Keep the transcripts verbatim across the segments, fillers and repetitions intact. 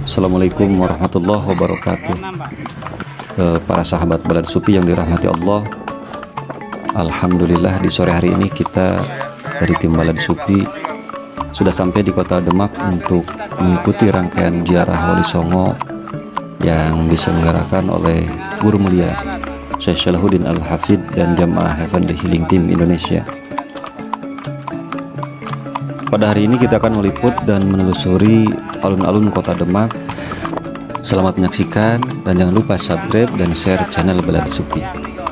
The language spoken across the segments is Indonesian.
Assalamualaikum warahmatullahi wabarakatuh. eh, Para sahabat Balad Supi yang dirahmati Allah, alhamdulillah di sore hari ini kita dari tim Balad Supi sudah sampai di kota Demak untuk mengikuti rangkaian ziarah Wali Songo yang diselenggarakan oleh Guru Mulia Syekh Salahuddin Al-Hafidh dan Jamaah Heavenly Healing Team Indonesia. Pada hari ini kita akan meliput dan menelusuri alun-alun kota Demak. Selamat menyaksikan dan jangan lupa subscribe dan share channel Balad Supi.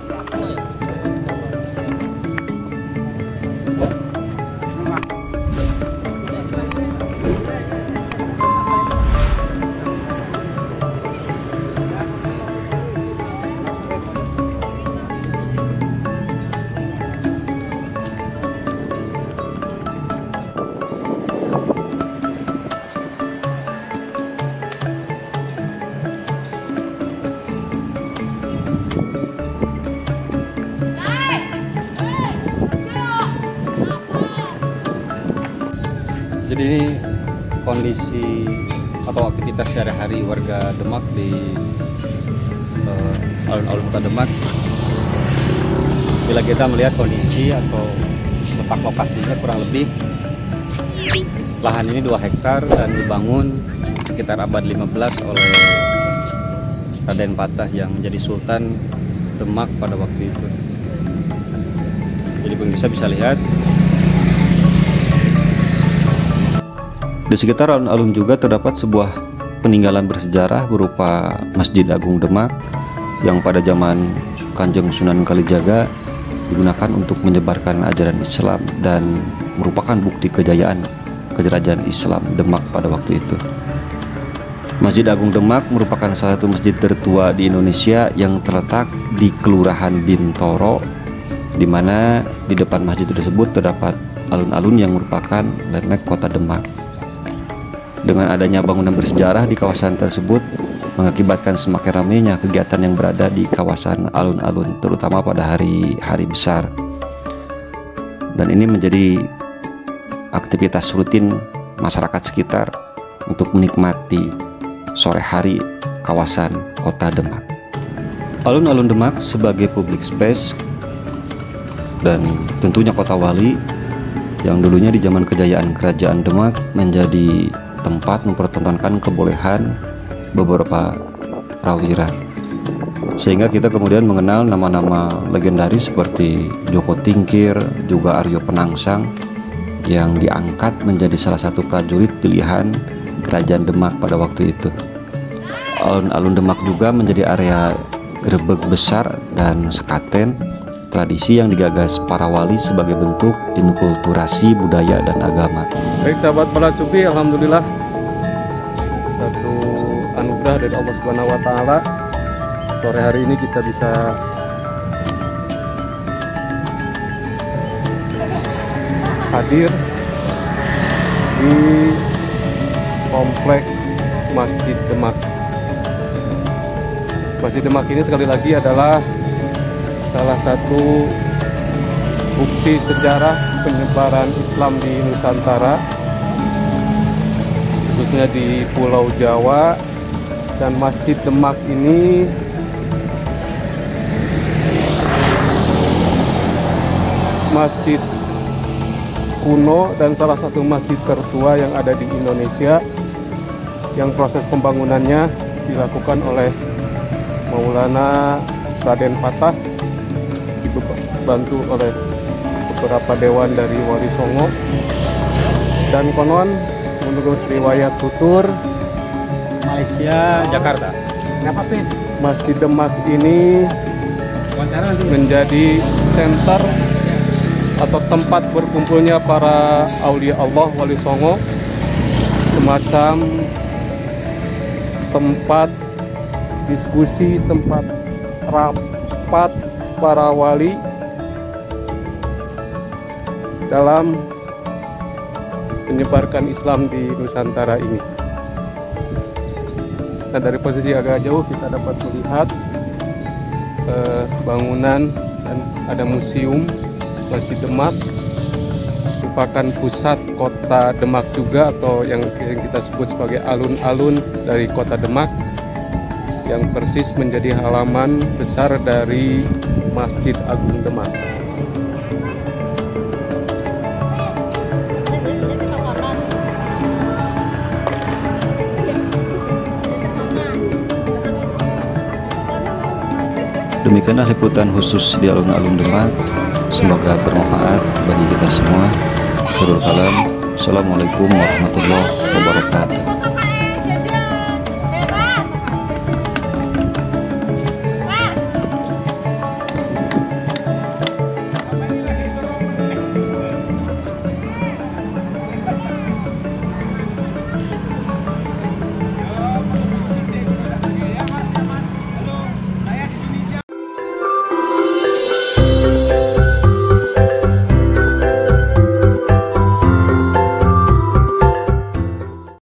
Jadi ini kondisi atau aktivitas sehari-hari warga Demak di alun-alun uh, kota Demak. Bila kita melihat kondisi atau letak lokasinya, kurang lebih lahan ini dua hektar dan dibangun sekitar abad lima belas oleh Raden Patah yang menjadi Sultan Demak pada waktu itu. Jadi pemirsa bisa lihat di sekitar alun-alun juga terdapat sebuah peninggalan bersejarah berupa Masjid Agung Demak yang pada zaman Kanjeng Sunan Kalijaga digunakan untuk menyebarkan ajaran Islam dan merupakan bukti kejayaan kerajaan Islam Demak pada waktu itu. Masjid Agung Demak merupakan salah satu masjid tertua di Indonesia yang terletak di Kelurahan Bintoro, di mana di depan masjid tersebut terdapat alun-alun yang merupakan landmark kota Demak. Dengan adanya bangunan bersejarah di kawasan tersebut mengakibatkan semakin ramainya kegiatan yang berada di kawasan alun-alun, terutama pada hari-hari besar. Dan ini menjadi aktivitas rutin masyarakat sekitar untuk menikmati sore hari kawasan kota Demak. Alun-alun Demak sebagai public space dan tentunya kota wali yang dulunya di zaman kejayaan kerajaan Demak menjadi tempat mempertontonkan kebolehan beberapa prawira, sehingga kita kemudian mengenal nama-nama legendaris seperti Joko Tingkir, juga Aryo Penangsang yang diangkat menjadi salah satu prajurit pilihan kerajaan Demak pada waktu itu. Alun-alun Demak juga menjadi area grebeg besar dan sekaten, tradisi yang digagas para wali sebagai bentuk inkulturasi budaya dan agama. Baik sahabat Balad Supi, alhamdulillah satu anugerah dari Allah Subhanahu wa taala. Sore hari ini kita bisa hadir di komplek Masjid Demak. Masjid Demak ini sekali lagi adalah salah satu bukti sejarah penyebaran Islam di Nusantara, khususnya di Pulau Jawa. Dan Masjid Demak ini masjid kuno dan salah satu masjid tertua yang ada di Indonesia, yang proses pembangunannya dilakukan oleh Maulana Raden Patah, dibantu oleh beberapa dewan dari Wali Songo. Dan konon menurut riwayat tutur Malaysia, Jakarta, Masjid Demak ini menjadi center atau tempat berkumpulnya para aulia Allah Wali Songo, semacam tempat diskusi, tempat rapat para wali dalam menyebarkan Islam di Nusantara ini. Nah, dari posisi agak jauh kita dapat melihat eh, bangunan dan ada museum Masjid Demak, merupakan pusat kota Demak juga, atau yang kita sebut sebagai alun-alun dari kota Demak, yang persis menjadi halaman besar dari Masjid Agung Demak. Demikianlah liputan khusus di alun-alun Demak. Semoga bermanfaat bagi kita semua. Akhirul kalam. Assalamualaikum warahmatullahi wabarakatuh.